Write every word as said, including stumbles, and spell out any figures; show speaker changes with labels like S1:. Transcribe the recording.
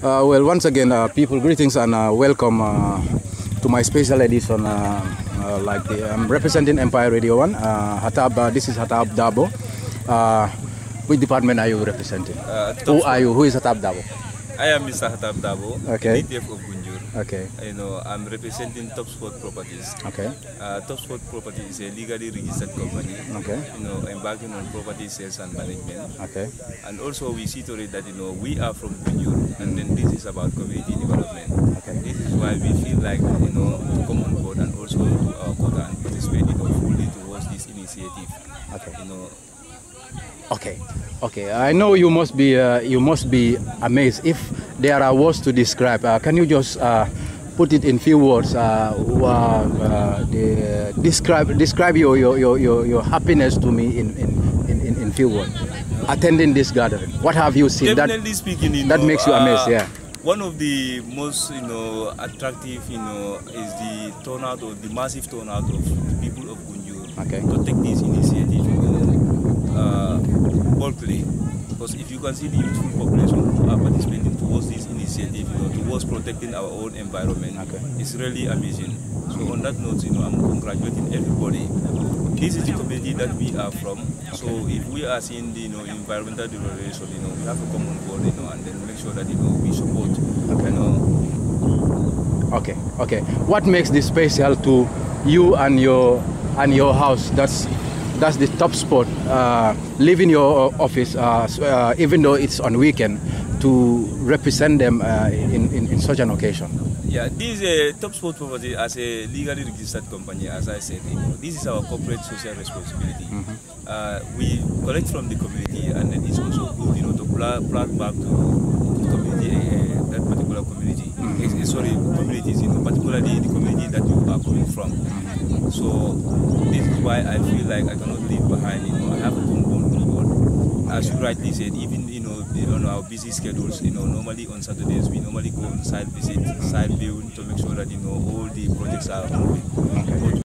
S1: Uh, well, once again, uh, people, greetings and uh, welcome uh, to my special edition. Uh, uh, like the, I'm representing Empire Radio One. Uh, Hatab, uh, this is Hatab Darboe. Uh, which department are you representing?
S2: Uh,
S1: Who are you? Who is Hatab Darboe?
S2: I am Mister Hatab Darboe,
S1: okay.
S2: native of Gunjur.
S1: Okay.
S2: You know, I'm representing Top Sport Properties.
S1: Okay.
S2: Uh, Top Sport Properties is a legally registered company.
S1: Okay.
S2: You know, embarking on property sales and management.
S1: Okay.
S2: And also we see to it that you know we are from Gunjur, and then this is about community development.
S1: Okay.
S2: This is why we feel like you know to come on board and also to uh, quota and participate you know fully towards this initiative.
S1: Okay.
S2: You know.
S1: Okay, okay. I know you must be uh, you must be amazed if there are words to describe. Uh, can you just uh, put it in few words? Uh, uh, the, describe describe your, your your your your happiness to me in in in, in few words. Attending this gathering, what have you seen
S2: Definitely
S1: that
S2: speaking, you
S1: that
S2: know,
S1: makes you amazed?
S2: Uh,
S1: yeah.
S2: One of the most you know attractive you know is the turnout or the massive turnout of the people of Gunjur
S1: okay.
S2: to take this initiative. You know, uh, bulkily, because if you can see the youthful population who are participating towards this initiative, you know, towards protecting our own environment,
S1: okay.
S2: it's really amazing. So on that note, you know, I'm congratulating everybody. This is the community that we are from. So if we are seeing the you know environmental deterioration, you know, we have to come on board, you know, and then make sure that you know we support.
S1: Okay.
S2: You know.
S1: Okay. Okay. What makes this special to you and your and your house? That's That's the Top Sport. Uh, leaving your office, uh, uh, even though it's on weekend, to represent them uh, in, in, in such an occasion.
S2: Yeah, this is a Top Sport Property as a legally registered company. As I said, you know, this is our corporate social responsibility. Mm-hmm. uh, we collect from the community, and then it's also good, you know, to plant back to the community, uh, that particular community. Mm-hmm. Sorry, communities, you know, particularly the community that you are coming from. Mm-hmm. So this is why I feel like I cannot leave behind. You know, I have to come on board. As you rightly said, even you know, on our busy schedules, you know, normally on Saturdays we normally go on site visit, site viewing to make sure that you know all the projects are moving.